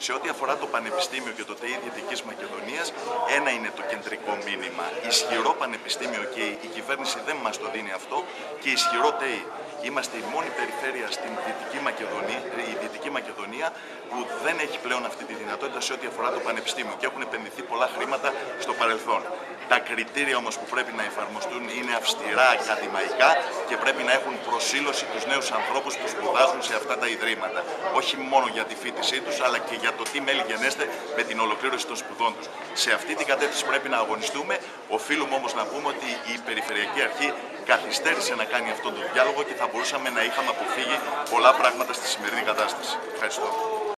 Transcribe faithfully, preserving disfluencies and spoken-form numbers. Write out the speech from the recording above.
Σε ό,τι αφορά το Πανεπιστήμιο και το ΤΕΙ Δυτικής Μακεδονίας, ένα είναι το κεντρικό μήνυμα. Ισχυρό πανεπιστήμιο και η κυβέρνηση δεν μας το δίνει αυτό και ισχυρό ΤΕΙ. Είμαστε η μόνη περιφέρεια στην Δυτική Μακεδονία, η Δυτική Μακεδονία που δεν έχει πλέον αυτή τη δυνατότητα σε ό,τι αφορά το πανεπιστήμιο και έχουν επενδυθεί πολλά χρήματα στο παρελθόν. Τα κριτήρια όμως που πρέπει να εφαρμοστούν είναι αυστηρά ακαδημαϊκά και πρέπει να έχουν προσήλωση τους νέους ανθρώπους που σπουδάζουν σε αυτά τα ιδρύματα. Όχι μόνο για τη φοιτησή τους, αλλά και για το τι μέλη γενέστε με την ολοκλήρωση των σπουδών τους. Σε αυτή την κατεύθυνση πρέπει να αγωνιστούμε. Οφείλουμε όμως να πούμε ότι η Περιφερειακή Αρχή καθυστέρησε να κάνει αυτόν τον διάλογο και θα μπορούσαμε να είχαμε αποφύγει πολλά πράγματα στη σημερινή κατάσταση. Ευχαριστώ.